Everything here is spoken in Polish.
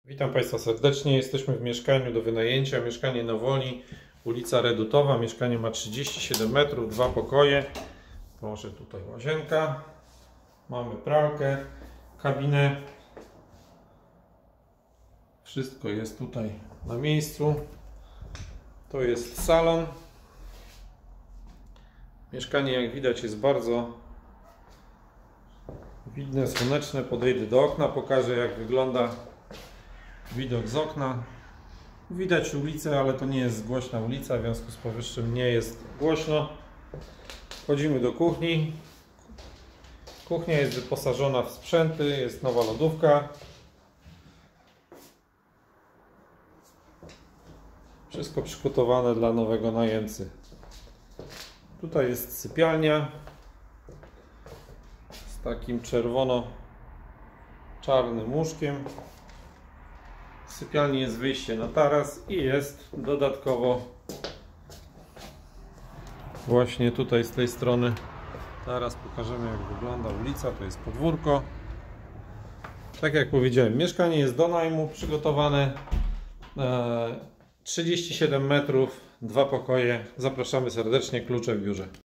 Witam Państwa serdecznie. Jesteśmy w mieszkaniu do wynajęcia. Mieszkanie na Woli, ulica Redutowa. Mieszkanie ma 37 metrów, 2 pokoje. Proszę, tutaj łazienka. Mamy pralkę, kabinę. Wszystko jest tutaj na miejscu. To jest salon. Mieszkanie, jak widać, jest bardzo widne, słoneczne. Podejdę do okna, pokażę, jak wygląda widok z okna. Widać ulicę, ale to nie jest głośna ulica, w związku z powyższym nie jest głośno. Wchodzimy do kuchni. Kuchnia jest wyposażona w sprzęty, jest nowa lodówka. Wszystko przygotowane dla nowego najemcy. Tutaj jest sypialnia z takim czerwono-czarnym łóżkiem. W sypialni jest wyjście na taras i jest dodatkowo właśnie tutaj z tej strony taras. Pokażemy, jak wygląda ulica. To jest podwórko. Tak jak powiedziałem, mieszkanie jest do najmu przygotowane. 37 metrów, 2 pokoje. Zapraszamy serdecznie, klucze w biurze.